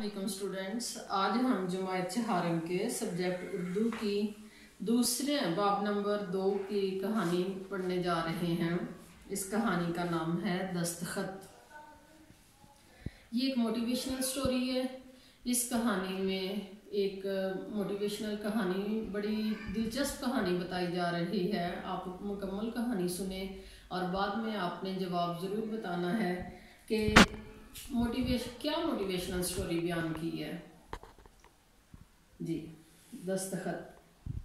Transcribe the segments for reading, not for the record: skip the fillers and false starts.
वालेकुम स्टूडेंट्स। आज हम जमात चहारम के सब्जेक्ट उर्दू की दूसरे बाब नंबर 2 की कहानी पढ़ने जा रहे हैं। इस कहानी का नाम है दस्तखत। ये एक मोटिवेशनल स्टोरी है। इस कहानी में एक मोटिवेशनल कहानी, बड़ी दिलचस्प कहानी बताई जा रही है। आप मुकम्मल कहानी सुने और बाद में आपने जवाब ज़रूर बताना है कि क्या मोटिवेशनल स्टोरी बयान की है। जी, दस्तखत।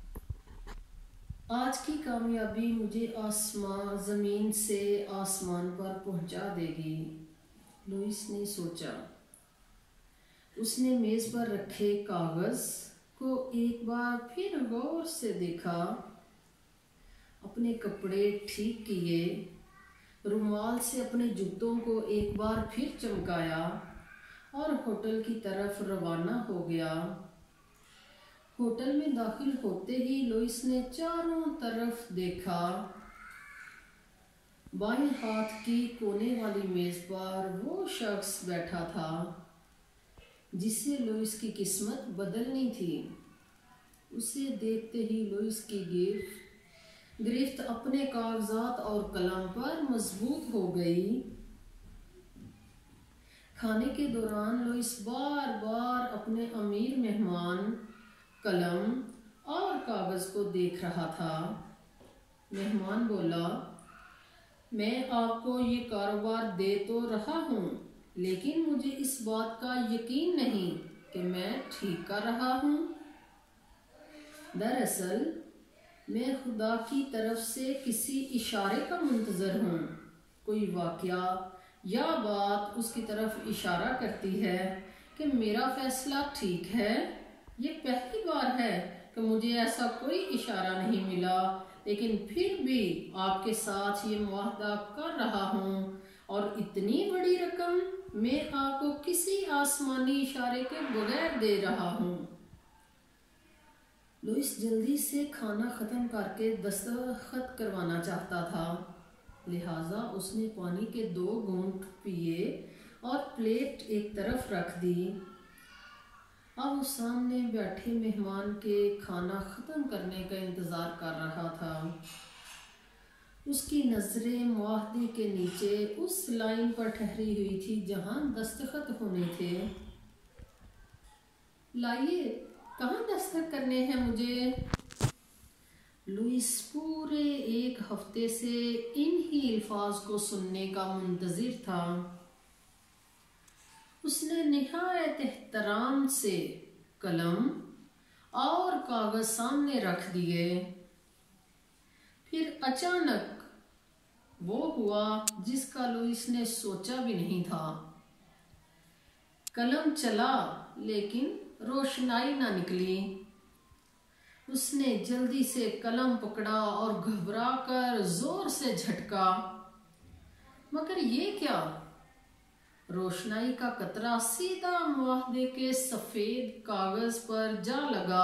आज की कामयाबी मुझे ज़मीन से आसमान पर पहुंचा देगी, लुइस ने सोचा। उसने मेज पर रखे कागज को एक बार फिर गौर से देखा, अपने कपड़े ठीक किए, रुमाल से अपने जूतों को एक बार फिर चमकाया और होटल की तरफ रवाना हो गया। होटल में दाखिल होते ही लुइस ने चारों तरफ देखा। बाएं हाथ की कोने वाली मेज पर वो शख्स बैठा था जिसे लुइस की किस्मत बदलनी थी। उसे देखते ही लुइस की गिरफ्त अपने कागजात और कलम पर मजबूत हो गई। खाने के दौरान लुइस बार बार अपने अमीर मेहमान कलम और कागज को देख रहा था। मेहमान बोला, मैं आपको ये कारोबार दे तो रहा हूँ, लेकिन मुझे इस बात का यकीन नहीं कि मैं ठीक कर रहा हूँ। दरअसल मैं खुदा की तरफ से किसी इशारे का मुंतज़र हूँ। कोई वाक़या या बात उसकी तरफ इशारा करती है कि मेरा फ़ैसला ठीक है। ये पहली बार है कि मुझे ऐसा कोई इशारा नहीं मिला, लेकिन फिर भी आपके साथ ये मुआहदा कर रहा हूँ और इतनी बड़ी रकम मैं आपको किसी आसमानी इशारे के बगैर दे रहा हूँ। लुइस जल्दी से खाना ख़त्म करके दस्तखत करवाना चाहता था, लिहाजा उसने पानी के 2 घूंट पिए और प्लेट एक तरफ रख दी। अब वो सामने बैठे मेहमान के खाना ख़त्म करने का इंतज़ार कर रहा था। उसकी नज़रें मुआहदे के नीचे उस लाइन पर ठहरी हुई थी जहाँ दस्तखत होने थे। लाइए, कहाँ दस्तखत करने हैं मुझे? लुइस पूरे 1 हफ्ते से इन ही अल्फाज को सुनने का मुंतज़िर था। उसने निहायत एहतराम से कलम और कागज सामने रख दिए। फिर अचानक वो हुआ जिसका लुइस ने सोचा भी नहीं था। कलम चला, लेकिन रोशनाई ना निकली। उसने जल्दी से कलम पकड़ा और घबराकर जोर से झटका, मगर ये क्या? रोशनाई का कतरा सीधा मुआहदे के सफेद कागज पर जा लगा।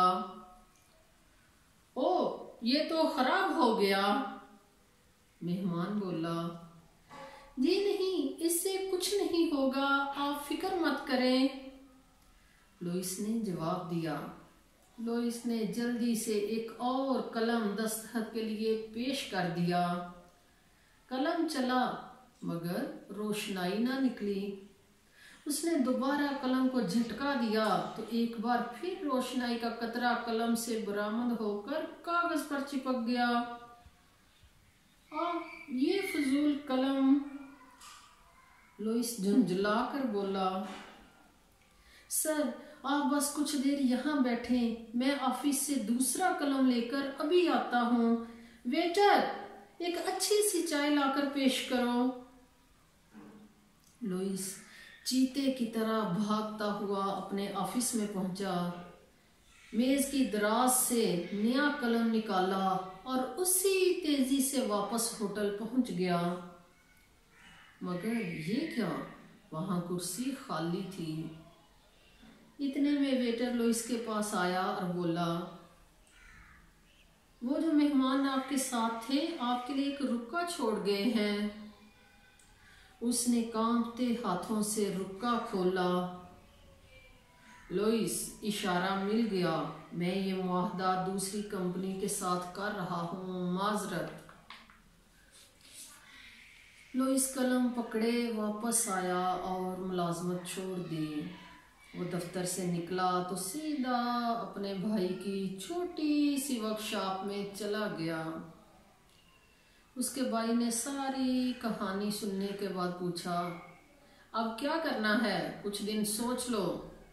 ओ, ये तो खराब हो गया। मेहमान बोला, जी नहीं, इससे कुछ नहीं होगा, आप फिक्र मत करें। लुइस ने जवाब दिया। लुइस ने जल्दी से एक और कलम दस्तखत के लिए पेश कर दिया। कलम चला, मगर रोशनाई ना निकली। उसने दोबारा कलम को झटका दिया तो एक बार फिर रोशनाई का कतरा कलम से बरामद होकर कागज पर चिपक गया। ये फजूल कलम। लुइस झुंझला कर बोला, सर, आप बस कुछ देर यहाँ बैठें, मैं ऑफिस से दूसरा कलम लेकर अभी आता हूँ। वेटर, एक अच्छी सी चाय लाकर पेश करो। लुइस चीते की तरह भागता हुआ अपने ऑफिस में पहुंचा। मेज की दराज से नया कलम निकाला और उसी तेजी से वापस होटल पहुंच गया। मगर ये क्या, वहां कुर्सी खाली थी। इतने में वेटर लुइस के पास आया और बोला, वो जो मेहमान आपके साथ थे आपके लिए एक रुक्का छोड़ गए हैं। उसने कांपते हाथों से रुक्का खोला लोइस, इशारा मिल गया। मैं ये मुआहदा दूसरी कंपनी के साथ कर रहा हूँ, माजरत। लोइस कलम पकड़े वापस आया और मुलाजमत छोड़ दी। वो दफ्तर से निकला तो सीधा अपने भाई की छोटी सी वर्कशॉप में चला गया। उसके भाई ने सारी कहानी सुनने के बाद पूछा, अब क्या करना है? कुछ दिन सोच लो।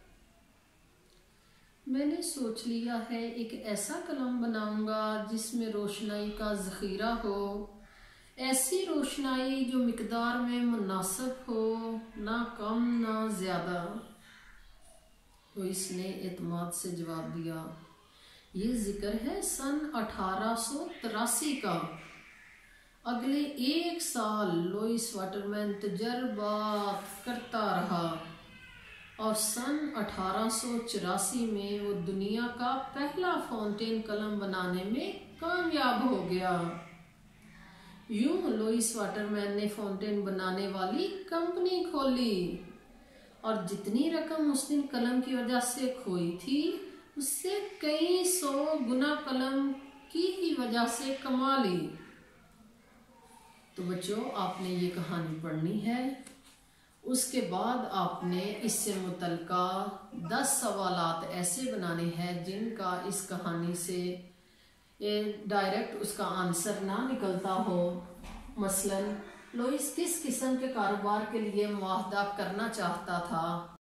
मैंने सोच लिया है, एक ऐसा कलम बनाऊंगा जिसमें रोशनाई का ज़ख़ीरा हो, ऐसी रोशनाई जो मिकदार में मुनासिब हो, ना कम ना ज़्यादा। तो इसने एतमाद से जवाब दिया, ये जिक्र है सन 1883 का। अगले 1 साल लोइस वाटरमैन तजर्बात करता रहा और सन 1884 में वो दुनिया का पहला फाउंटेन कलम बनाने में कामयाब हो गया। यूं लोइस वाटरमैन ने फाउंटेन बनाने वाली कंपनी खोली और जितनी रकम उस दिन कलम की वजह से खोई थी, उससे कई 100 गुना कलम की ही वजह से कमा ली। तो बच्चों, आपने ये कहानी पढ़नी है। उसके बाद आपने इससे मुतल्लिका 10 सवालात ऐसे बनाने हैं जिनका इस कहानी से डायरेक्ट उसका आंसर ना निकलता हो। मसलन, लोइस किस किस्म के कारोबार के लिए मुआहदा करना चाहता था?